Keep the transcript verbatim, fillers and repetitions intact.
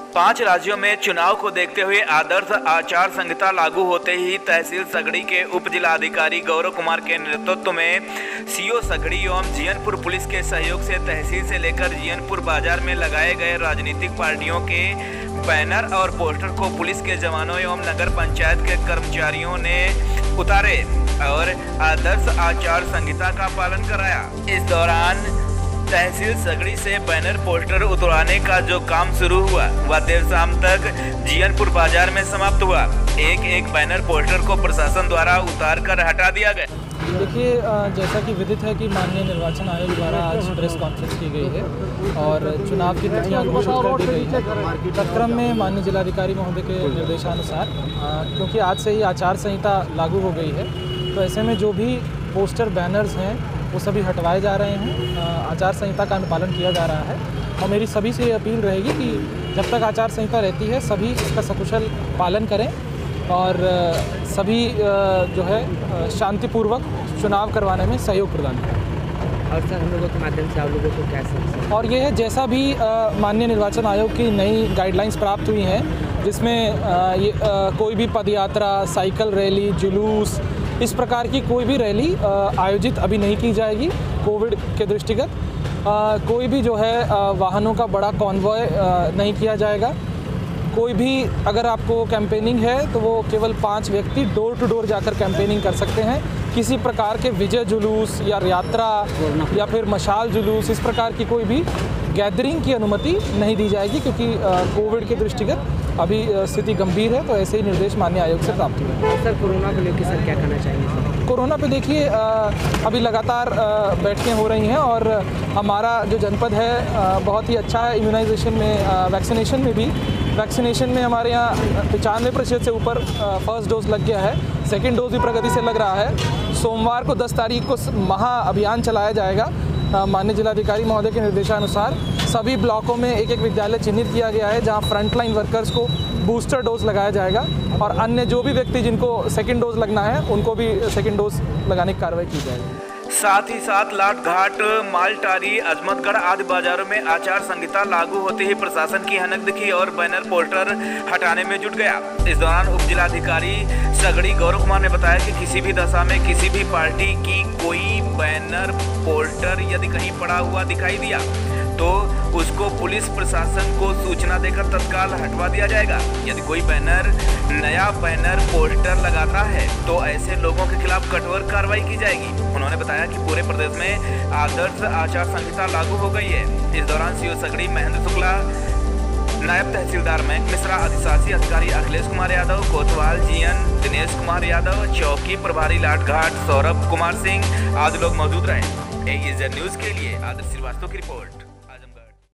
पांच राज्यों में चुनाव को देखते हुए आदर्श आचार संहिता लागू होते ही तहसील सगड़ी के उप जिलाधिकारी गौरव कुमार के नेतृत्व में सीओ सगड़ी एवं जियनपुर पुलिस के सहयोग से तहसील से लेकर जियनपुर बाजार में लगाए गए राजनीतिक पार्टियों के बैनर और पोस्टर को पुलिस के जवानों एवं नगर पंचायत के कर्मचारियों ने उतारे और आदर्श आचार संहिता का पालन कराया। इस दौरान तहसील सगड़ी से बैनर पोस्टर उतरवाने का जो काम शुरू हुआ वह देर शाम तक जियनपुर बाजार में समाप्त हुआ। एक एक बैनर पोस्टर को प्रशासन द्वारा उतार कर हटा दिया गया। देखिए, जैसा कि विदित है कि माननीय निर्वाचन आयोग द्वारा आज प्रेस कॉन्फ्रेंस की गई है और चुनाव की तिथियां घोषित कर दी गई है। तत्क्रम में माननीय जिलाधिकारी महोदय के निर्देशानुसार क्योंकि आज से ही आचार संहिता लागू हो गई है, तो ऐसे में जो भी पोस्टर बैनर्स हैं वो सभी हटवाए जा रहे हैं। आचार संहिता का अनुपालन किया जा रहा है और मेरी सभी से ये अपील रहेगी कि जब तक आचार संहिता रहती है सभी इसका सकुशल पालन करें और सभी जो है शांतिपूर्वक चुनाव करवाने में सहयोग प्रदान करें। और सर, हम लोगों के माध्यम से आप लोगों को क्या सर? और ये है जैसा भी माननीय निर्वाचन आयोग की नई गाइडलाइंस प्राप्त हुई हैं, जिसमें आ, ये आ, कोई भी पदयात्रा, साइकिल रैली, जुलूस, इस प्रकार की कोई भी रैली आयोजित अभी नहीं की जाएगी। कोविड के दृष्टिगत कोई भी जो है आ, वाहनों का बड़ा कॉन्वॉय नहीं किया जाएगा। कोई भी अगर आपको कैंपेनिंग है तो वो केवल पांच व्यक्ति डोर टू डोर जाकर कैंपेनिंग कर सकते हैं। किसी प्रकार के विजय जुलूस या यात्रा या फिर मशाल जुलूस, इस प्रकार की कोई भी गैदरिंग की अनुमति नहीं दी जाएगी, क्योंकि कोविड के दृष्टिगत अभी स्थिति गंभीर है। तो ऐसे ही निर्देश माननीय आयोग से प्राप्त हुए हैं। सर, कोरोना को लेकर सर क्या कहना चाहिए सर? कोरोना पे देखिए, अभी लगातार बैठकें हो रही हैं और हमारा जो जनपद है बहुत ही अच्छा है इम्यूनाइजेशन में, वैक्सीनेशन में भी। वैक्सीनेशन में हमारे यहाँ पचानवे प्रतिशत से ऊपर फर्स्ट डोज लग गया है, सेकेंड डोज भी प्रगति से लग रहा है। सोमवार को दस तारीख को महा अभियान चलाया जाएगा। माननीय जिलाधिकारी महोदय के निर्देशानुसार सभी ब्लॉकों में एक एक विद्यालय चिन्हित किया गया है जहां फ्रंटलाइन वर्कर्स को बूस्टर डोज लगाया जाएगा और अन्य जो भी व्यक्ति जिनको सेकंड डोज लगना है उनको भी सेकंड डोज लगाने की कार्रवाई की जाएगी। साथ ही साथ लाटघाट, मालटारी, अजमतगढ़ आदि बाजारों में आचार संहिता लागू होते ही प्रशासन की हनक दिखी और बैनर पोस्टर हटाने में जुट गया। इस दौरान उप जिलाधिकारी सगड़ी गौरव कुमार ने बताया कि किसी भी दशा में किसी भी पार्टी की कोई बैनर पोस्टर यदि कहीं पड़ा हुआ दिखाई दिया तो उसको पुलिस प्रशासन को सूचना देकर तत्काल हटवा दिया जाएगा। यदि कोई बैनर नया बैनर पोस्टर लगाता है तो ऐसे लोगों के खिलाफ कठोर कार्रवाई की जाएगी। उन्होंने बताया कि पूरे प्रदेश में आदर्श आचार संहिता लागू हो गई है। इस दौरान सीओ सगड़ी महेंद्र शुक्ला, नायब तहसीलदार मयंक मिश्रा, अधिशासी अधिकारी अखिलेश कुमार यादव, कोतवाल जीएन दिनेश कुमार यादव, चौकी प्रभारी लाटघाट सौरभ कुमार सिंह आदि लोग मौजूद रहे। एईजेड न्यूज के लिए आदर्श श्रीवास्तव की रिपोर्ट।